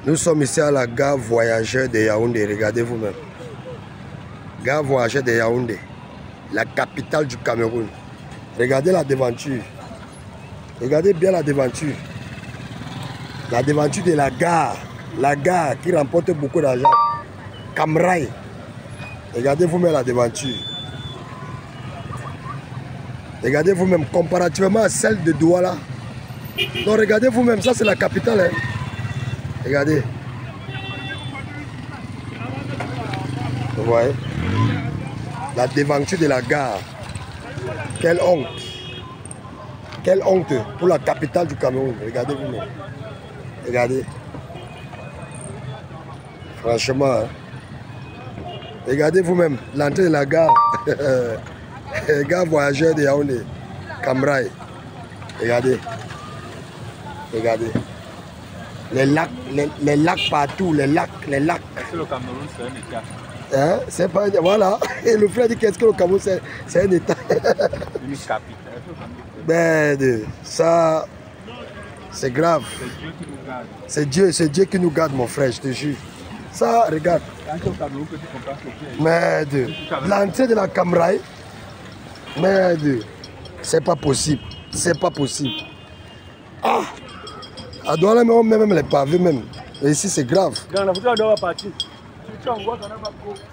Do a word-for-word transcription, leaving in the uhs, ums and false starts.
Nous sommes ici à la gare voyageur de Yaoundé. Regardez vous-même. Gare voyageur de Yaoundé. La capitale du Cameroun. Regardez la devanture. Regardez bien la devanture. La devanture de la gare. La gare qui remporte beaucoup d'argent. Camrail. Regardez vous-même la devanture. Regardez vous-même, comparativement à celle de Douala. Donc regardez vous-même, ça c'est la capitale. Hein. Regardez. Vous voyez? La devanture de la gare. Quelle honte. Quelle honte pour la capitale du Cameroun. Regardez vous-même. Regardez. Franchement. Hein. Regardez vous-même l'entrée de la gare. Gare voyageur de Yaoundé. Camrail. Regardez. Regardez. Les lacs, les, les lacs partout, les lacs, les lacs. Est-ce que le Cameroun c'est un État? Hein? C'est pas. Voilà. Et le frère dit qu'est-ce que le Cameroun c'est un État. Une capitale. Ben, ça, c'est grave. C'est Dieu qui nous garde. C'est Dieu, c'est Dieu qui nous garde, mon frère, je te jure. Ça, regarde. Quand au Cameroun que tu comprends ce que Merde. L'entrée de la Camrail. Merde. C'est pas possible. C'est pas possible. Ah! À Douala, on met même les pavés même. Et ici, c'est grave. Dans la photo, on doit partir. Tu en vois, on a pas